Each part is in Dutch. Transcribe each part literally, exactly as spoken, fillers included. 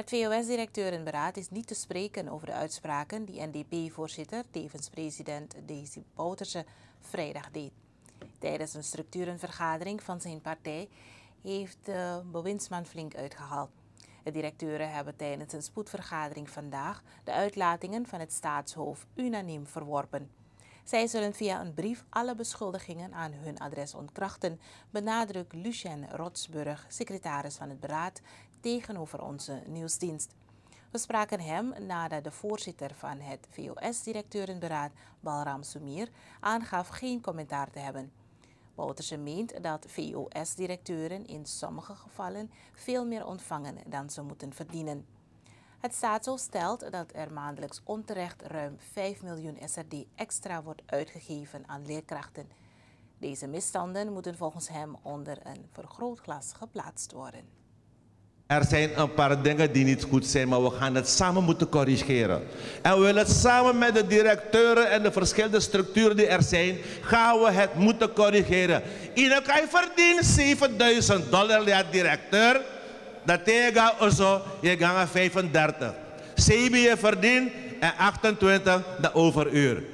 Het V O S-directeurenberaad is niet te spreken over de uitspraken die N D P-voorzitter, tevens president Desi Bouterse, vrijdag deed. Tijdens een structurenvergadering van zijn partij heeft de bewindsman flink uitgehaald. De directeuren hebben tijdens een spoedvergadering vandaag de uitlatingen van het staatshoofd unaniem verworpen. Zij zullen via een brief alle beschuldigingen aan hun adres ontkrachten, benadrukt Lucien Rotsburg, secretaris van het beraad, tegenover onze nieuwsdienst. We spraken hem nadat de voorzitter van het V O S-directeurenberaad, Balram Soumir, aangaf geen commentaar te hebben. Bouterse meent dat V O S-directeuren in sommige gevallen veel meer ontvangen dan ze moeten verdienen. Het staatshoofd stelt dat er maandelijks onterecht ruim vijf miljoen S R D extra wordt uitgegeven aan leerkrachten. Deze misstanden moeten volgens hem onder een vergrootglas geplaatst worden. Er zijn een paar dingen die niet goed zijn, maar we gaan het samen moeten corrigeren. En we willen het samen met de directeuren en de verschillende structuren die er zijn, gaan we het moeten corrigeren. Iedereen kan verdient zevenduizend dollar als directeur. Dat tegen also, je gaat vijfendertig. C B je verdient en achtentwintig de overuur.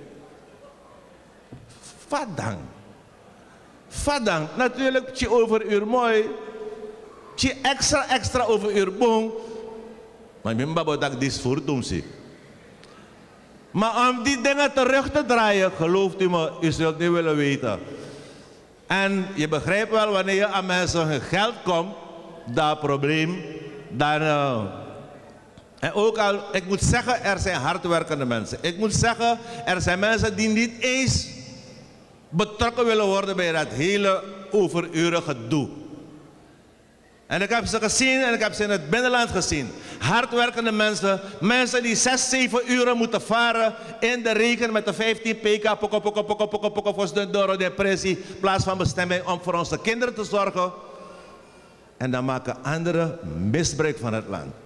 Vadang. Vadang, natuurlijk je overuur mooi. Je extra extra overuur boom. Maar ik ben dat dit voor doen zie. Maar om die dingen terug te draaien, gelooft u me, u zult niet willen weten. En je begrijpt wel, wanneer je aan mensen hun geld komt, dat probleem, dan... Uh, en ook al, ik moet zeggen, er zijn hardwerkende mensen. Ik moet zeggen, er zijn mensen die niet eens betrokken willen worden bij dat hele overuren gedoe. En ik heb ze gezien en ik heb ze in het binnenland gezien. Hardwerkende mensen, mensen die zes, zeven uren moeten varen in de regen met de vijftien pk, poko, poko, poko, poko, poko, voor de door depressie, in plaats van bestemming om voor onze kinderen te zorgen. En dan maken anderen misbruik van het land.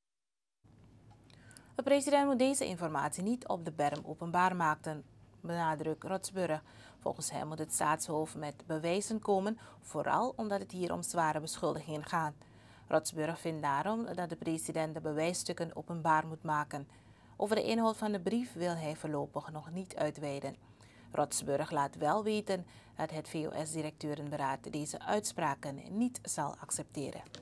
De president moet deze informatie niet op de berm openbaar maken, benadrukt Rotsburg. Volgens hem moet het staatshoofd met bewijzen komen, vooral omdat het hier om zware beschuldigingen gaat. Rotsburg vindt daarom dat de president de bewijsstukken openbaar moet maken. Over de inhoud van de brief wil hij voorlopig nog niet uitweiden. Rotsburg laat wel weten dat het V O S-directeurenberaad deze uitspraken niet zal accepteren.